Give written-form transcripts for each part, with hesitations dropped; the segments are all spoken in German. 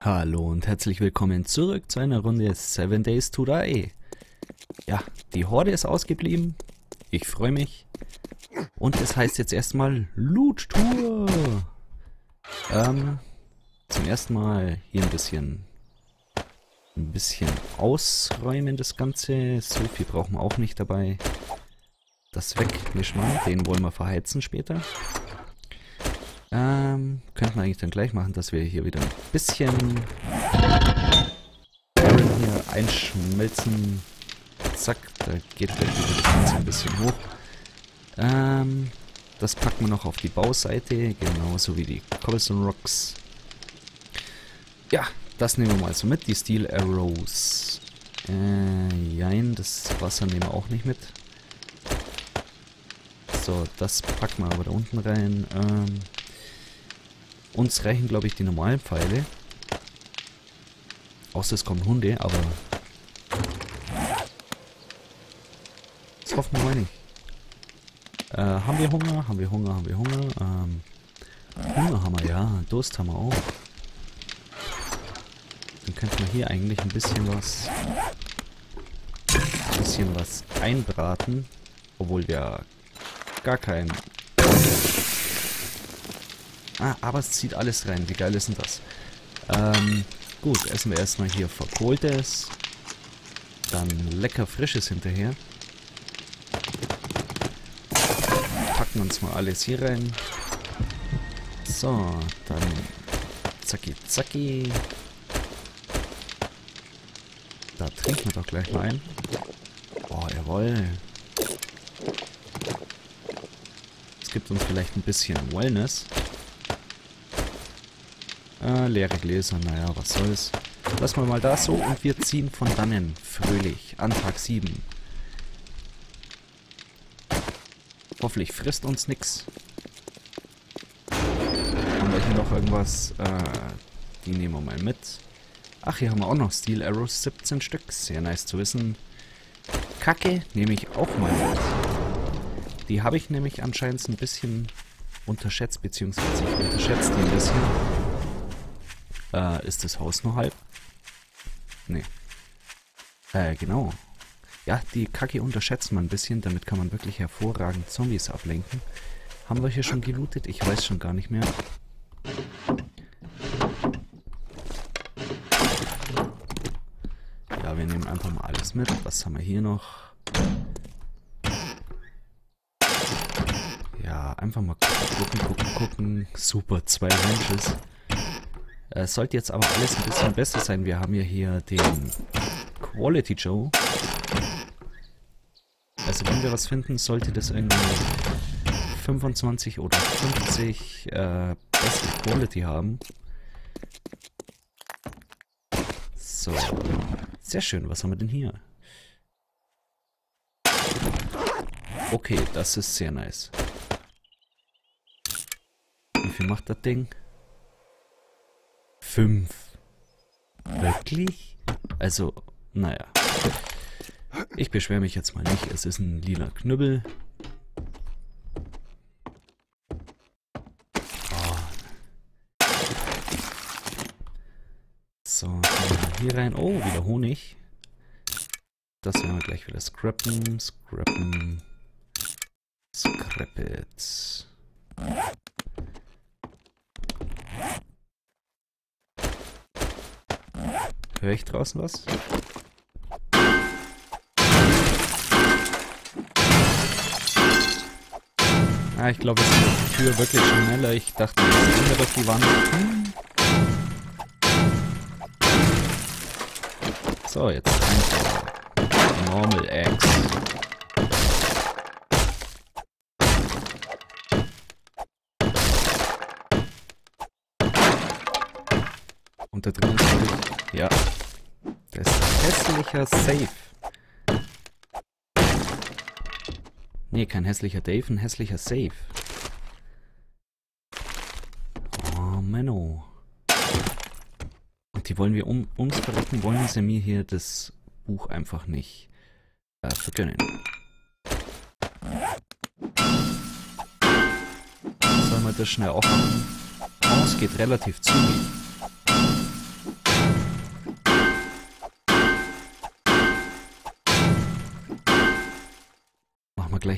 Hallo und herzlich willkommen zurück zu einer Runde 7 Days to Die. Ja, die Horde ist ausgeblieben. Ich freue mich. Und es heißt jetzt erstmal Loot-Tour. Zum ersten Mal hier ein bisschen ausräumen das Ganze. So viel brauchen wir auch nicht dabei. Das wegmischen wir, den wollen wir verheizen später. Könnten wir eigentlich dann gleich machen, dass wir hier wieder ein bisschen Iron hier einschmelzen. Zack, da geht gleich wieder das Ganze ein bisschen hoch. Das packen wir noch auf die Bauseite, genauso wie die Cobblestone Rocks. Ja, das nehmen wir mal so mit, die Steel Arrows. Jein, das Wasser nehmen wir auch nicht mit. So, das packen wir aber da unten rein. Uns reichen, glaube ich, die normalen Pfeile. Außer es kommen Hunde, aber das hoffen wir mal nicht. Haben wir Hunger? Haben wir Hunger? Haben wir Hunger? Hunger haben wir, ja. Durst haben wir auch. Dann könnten wir hier eigentlich ein bisschen was einbraten. Obwohl wir gar keinen... aber es zieht alles rein. Wie geil ist denn das? Gut, essen wir erstmal hier verkohltes. Dann lecker frisches hinterher. Packen uns mal alles hier rein. So, dann zacki zacki. Da trinken wir doch gleich mal ein. Oh, jawohl. Es gibt uns vielleicht ein bisschen Wellness. Leere Gläser, naja, was soll's. Lassen wir mal da so und wir ziehen von dannen fröhlich an Tag 7. Hoffentlich frisst uns nix. Haben wir hier noch irgendwas? Die nehmen wir mal mit. Ach, hier haben wir auch noch Steel Arrows, 17 Stück. Sehr nice zu wissen. Kacke nehme ich auch mal mit. Die habe ich nämlich anscheinend ein bisschen unterschätzt, beziehungsweise ich unterschätze die ein bisschen. Ist das Haus nur halb? Nee. Genau. Ja, die Kacke unterschätzt man ein bisschen, damit kann man wirklich hervorragend Zombies ablenken. Haben wir hier schon gelootet? Ich weiß schon gar nicht mehr. Ja, wir nehmen einfach mal alles mit. Was haben wir hier noch? Ja, einfach mal gucken. Super, 2 Ranches. Sollte jetzt aber alles ein bisschen besser sein. Wir haben ja hier den Quality Joe. Also wenn wir was finden, sollte das irgendwie 25 oder 50 beste Quality haben. So. Sehr schön. Was haben wir denn hier? Okay, das ist sehr nice. Wie viel macht das Ding? 5. Wirklich? Also, naja. Ich beschwere mich jetzt mal nicht. Es ist ein lila Knüppel. Oh. So, hier rein. Oh, wieder Honig. Das werden wir gleich wieder scrappen. Scrap it. Höre ich draußen was? Ich glaube, es ist die Tür wirklich schneller. Ich dachte, das ging durch die Wand. So, jetzt einfach Normal Eggs. Und da drin ist, glaube ich, ja, das ist ein hässlicher Safe. Nee, kein hässlicher Dave, ein hässlicher Safe. Oh, Menno. Und die wollen wir ums Verrecken, wollen sie mir hier das Buch einfach nicht vergönnen. Sollen wir das schnell aufmachen? Oh, es geht relativ zügig.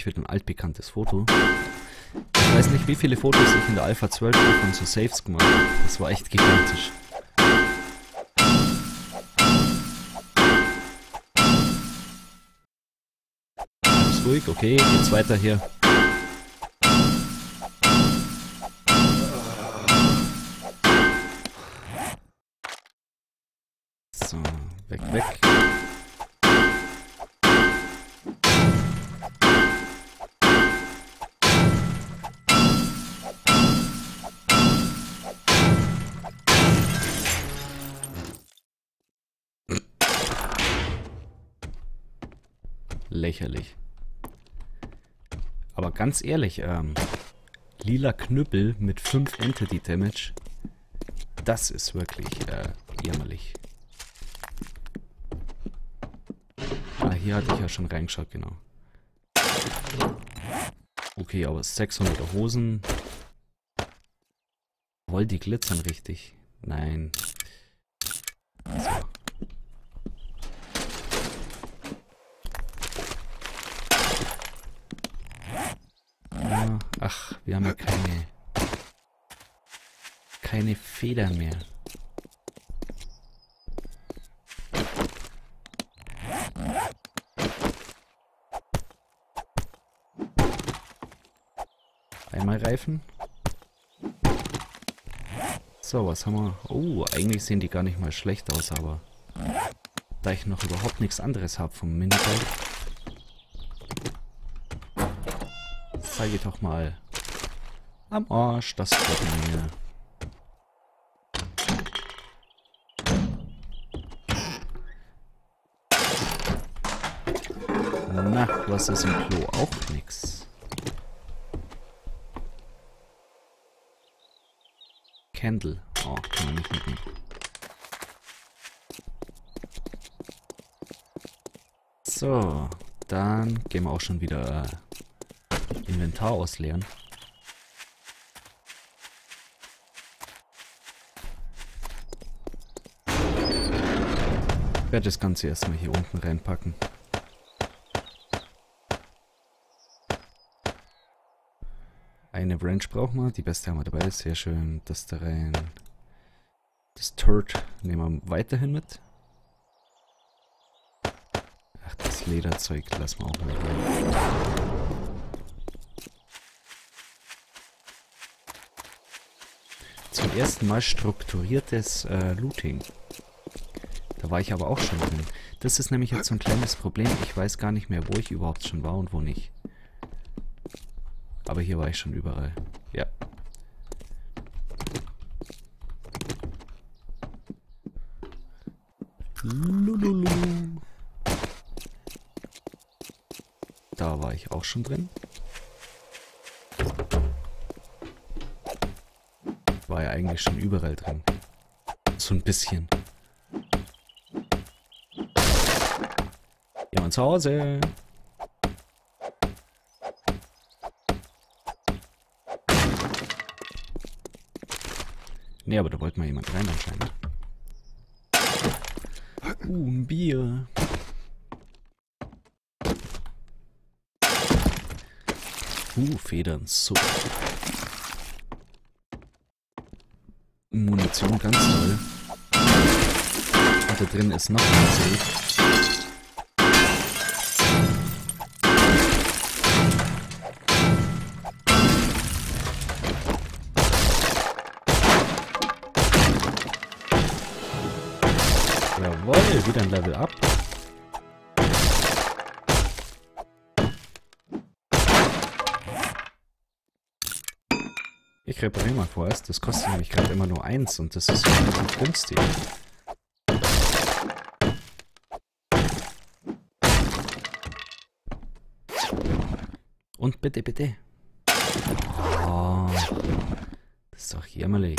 ich wieder ein altbekanntes Foto. Ich weiß nicht, wie viele Fotos ich in der Alpha 12 von so Saves gemacht habe. Das war echt gigantisch. Alles ruhig, okay, geht's weiter hier. So, weg, weg. Lächerlich. Aber ganz ehrlich, lila Knüppel mit 5 Entity Damage, das ist wirklich jämmerlich. Ah, hier hatte ich ja schon reingeschaut, genau. Okay, aber 600er Hosen. Woll die glitzern richtig? Nein. So. Ja, ach, wir haben ja keine Federn mehr. Einmal Reifen. So, was haben wir? Oh, eigentlich sehen die gar nicht mal schlecht aus, aber da ich noch überhaupt nichts anderes habe vom Minibike, zeige ich doch mal am Arsch das Viertel. Na, was ist im Klo? Auch nix. Candle. Oh, kann man nicht mitnehmen. So, dann gehen wir auch schon wieder Inventar ausleeren. Ich werde das Ganze erstmal hier unten reinpacken. Eine Branch brauchen wir, die beste haben wir dabei, sehr schön. Das da rein. Das Turd nehmen wir weiterhin mit. Ach, das Lederzeug lassen wir auch mal rein. Zum ersten Mal strukturiertes Looting. Da war ich aber auch schon drin. Das ist nämlich jetzt so ein kleines Problem. Ich weiß gar nicht mehr, wo ich überhaupt schon war und wo nicht. Aber hier war ich schon überall. Ja. Lululu. Da war ich auch schon drin. War ja eigentlich schon überall drin. So ein bisschen. Jemand zu Hause. Nee, aber da wollte mal jemand rein anscheinend. Ein Bier. Federn, so. Munition, ganz toll. Und da drin ist noch ein Safe. Jawohl, wieder ein Level up. Ich repariere mal vorerst. Das kostet nämlich gerade immer nur 1 und das ist relativ günstig. Und bitte, bitte. Oh, das ist doch jämmerlich.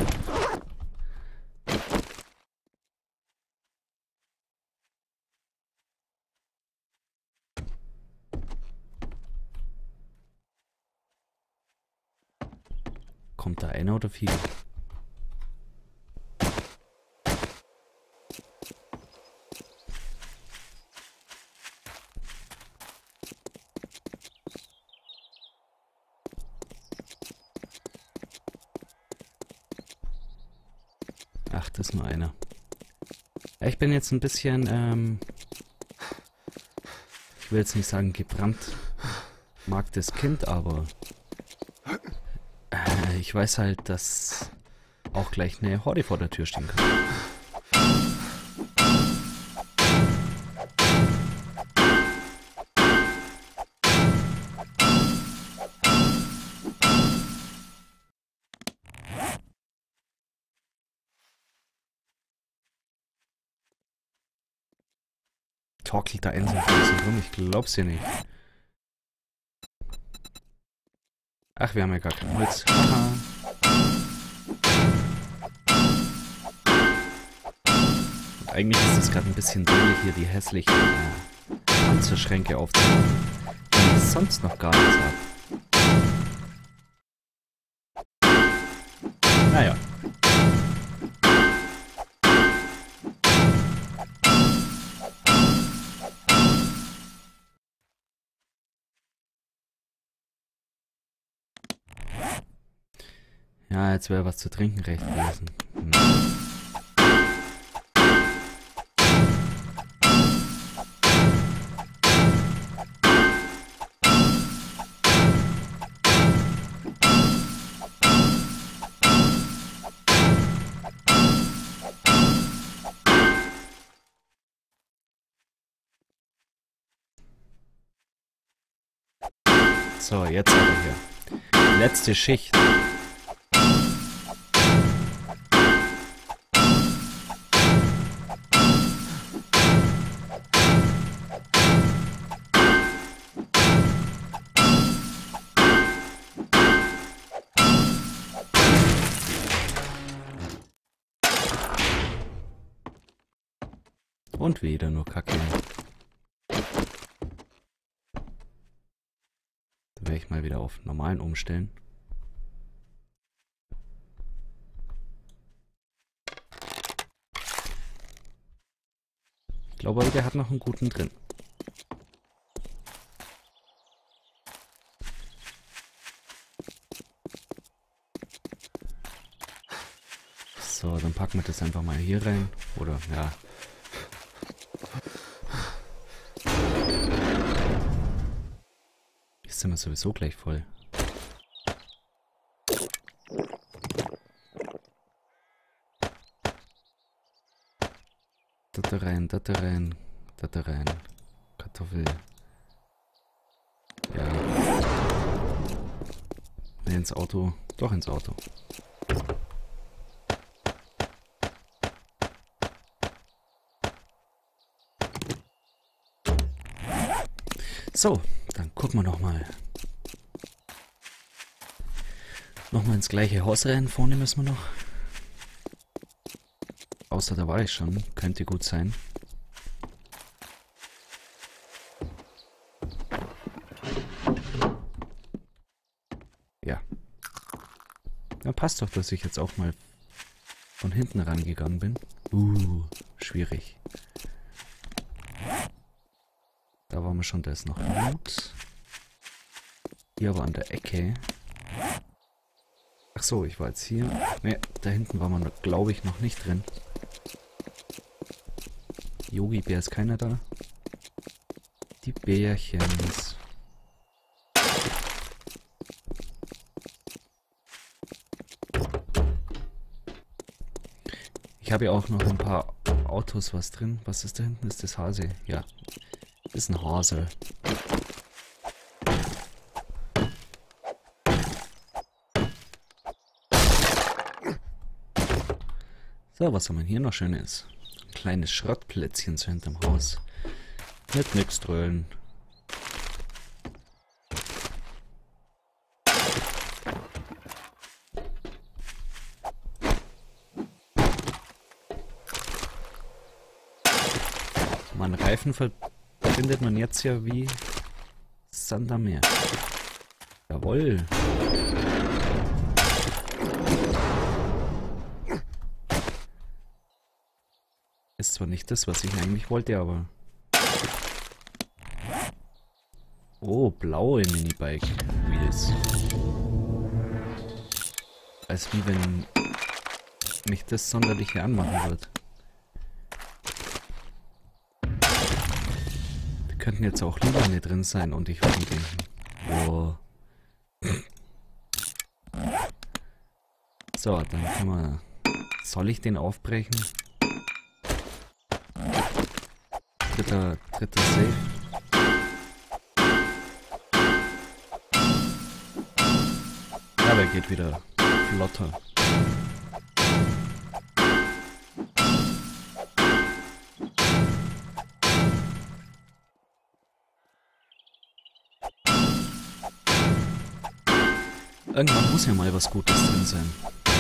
Kommt da einer oder viele? Ach, das ist nur einer. Ja, ich bin jetzt ein bisschen, ich will jetzt nicht sagen gebrannt, mag das Kind, aber ich weiß halt, dass auch gleich eine Horde vor der Tür stehen kann. Torkelt da ein so rum, ich glaub's dir nicht. Ach, wir haben ja gar kein Holz. Haha. Und eigentlich ist es gerade ein bisschen dämlich, hier die hässlichen Panzerschränke aufzumachen, wenn ich sonst noch gar nichts habe. Naja. Ja, jetzt wäre was zu trinken recht gewesen. So, jetzt aber hier. Letzte Schicht. Und wieder nur Kacke. Dann werde ich mal wieder auf normalen umstellen. Ich glaube, der hat noch einen guten drin. So, dann packen wir das einfach mal hier rein. Oder, ja. Jetzt sind wir sowieso gleich voll. Da rein, da rein, da rein. Kartoffel. Ja. Nee, ins Auto. Doch ins Auto. So, dann gucken wir nochmal. Nochmal ins gleiche Haus rein. Vorne müssen wir noch. Außer da war ich schon. Könnte gut sein. Ja. Ja, passt doch, dass ich jetzt auch mal von hinten rangegangen bin. Schwierig. Da waren wir schon, da ist noch gut. Hier aber an der Ecke. Ach so, ich war jetzt hier. Ne, da hinten war man, glaube ich, noch nicht drin. Yogi-Bär ist keiner da. Die Bärchens. Ich habe ja auch noch ein paar Autos was drin. Was ist da hinten? Ist das Hase? Ja. Ist ein Hase. So, was haben wir hier noch Schönes? Ein kleines Schrottplätzchen so hinterm Haus. Mit nix dröhlen. Mein Reifen verbindet man jetzt ja wie Sand am Meer. Jawohl. Ist zwar nicht das, was ich eigentlich wollte, aber... Oh, blaue Minibike-Wheels. Als wie wenn mich das sonderlich hier anmachen wird. Da könnten jetzt auch Lilane drin sein und ich würde mir denken, oh. So, dann können wir... Soll ich den aufbrechen? Dritter Safe. Ja, der geht wieder flotter. Irgendwann muss ja mal was Gutes drin sein.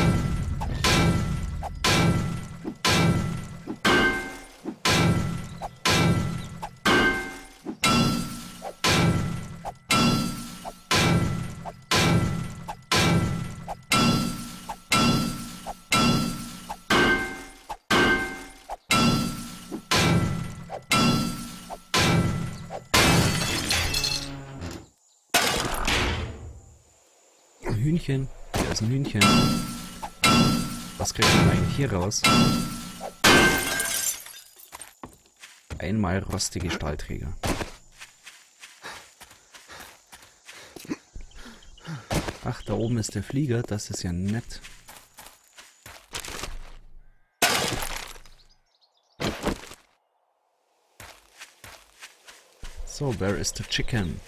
Hühnchen. Hier ist ein Hühnchen. Was kriegt man eigentlich hier raus? Einmal rostige Stahlträger. Ach, da oben ist der Flieger. Das ist ja nett. So, where is the chicken?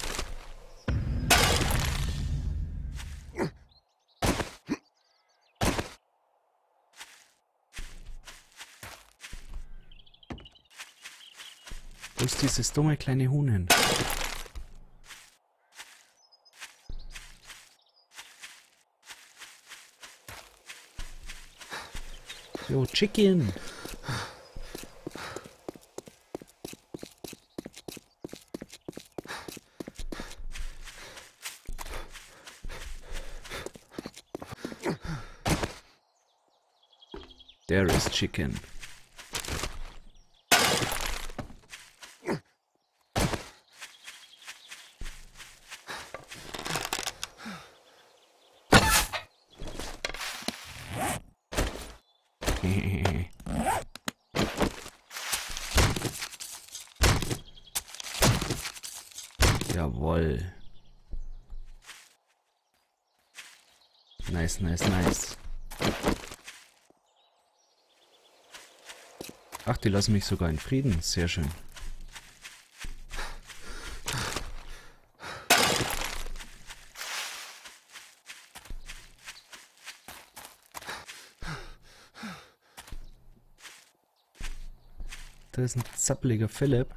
Wo ist dieses dumme kleine Huhn hin? Yo, Chicken! There is chicken. Jawohl. Nice, nice, nice. Ach, die lassen mich sogar in Frieden. Sehr schön. Da ist ein zappeliger Philipp.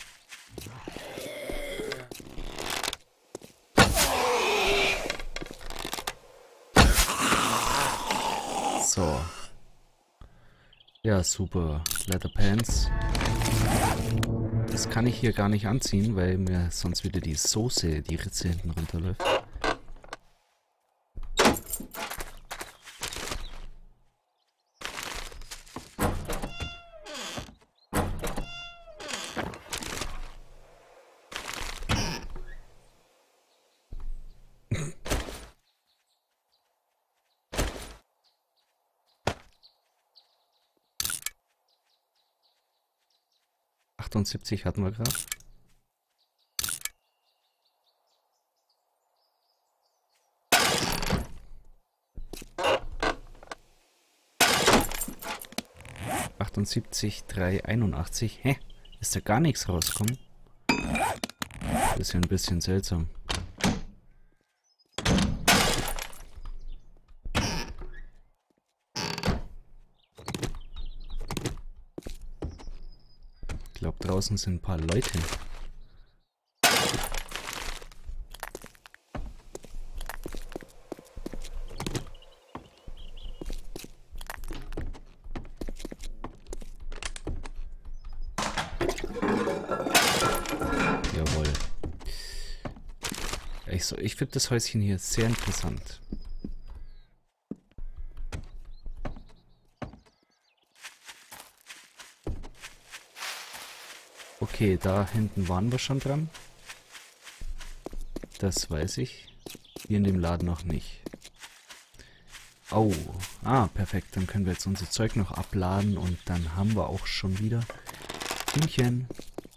So. Ja, super. Leatherpants. Das kann ich hier gar nicht anziehen, weil mir sonst wieder die Soße, die Ritze hinten runterläuft. Hatten wir gerade. $78,381. Hä? Ist da gar nichts rausgekommen? Das ist ja ein bisschen seltsam. Ich glaube, draußen sind ein paar Leute. Jawohl. Ich finde das Häuschen hier sehr interessant. Okay, da hinten waren wir schon dran. Das weiß ich. Hier in dem Laden noch nicht. Oh, perfekt. Dann können wir jetzt unser Zeug noch abladen und dann haben wir auch schon wieder Hühnchen.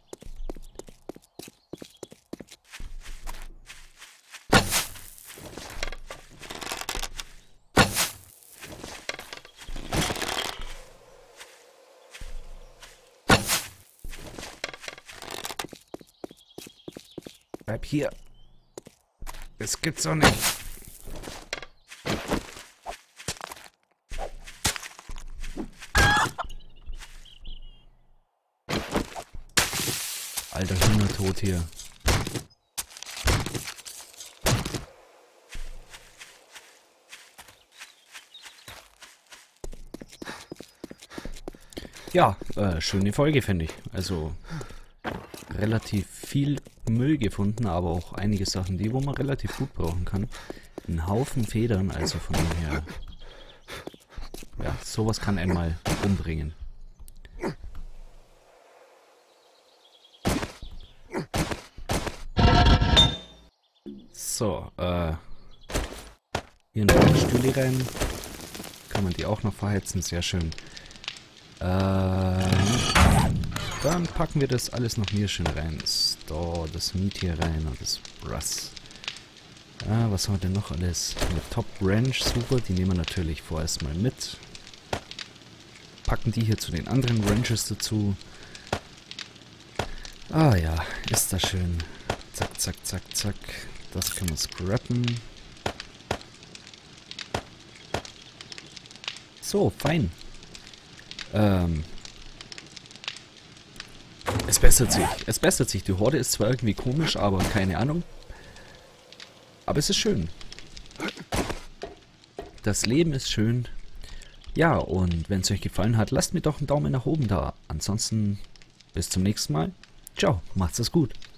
Bleib hier. Das gibt's doch nicht. Alter Hungertod hier. Ja, schöne Folge, finde ich. Also relativ viel Müll gefunden, aber auch einige Sachen, die wo man relativ gut brauchen kann. Ein Haufen Federn, also von dem her. Ja, sowas kann einen mal umbringen. So, hier noch Stühle rein. Kann man die auch noch verheizen, sehr schön. Dann packen wir das alles noch hier schön rein. So, das Meat hier rein und das Brass. Was haben wir denn noch alles? Eine Top Ranch, super, die nehmen wir natürlich vorerst mal mit. Packen die hier zu den anderen Ranches dazu. Ah ja, ist das schön. Zack, zack, zack, zack. Das können wir scrappen. So, fein. Es bessert sich. Es bessert sich. Die Horde ist zwar irgendwie komisch, aber keine Ahnung. Aber es ist schön. Das Leben ist schön. Ja, und wenn es euch gefallen hat, lasst mir doch einen Daumen nach oben da. Ansonsten bis zum nächsten Mal. Ciao, macht's es gut.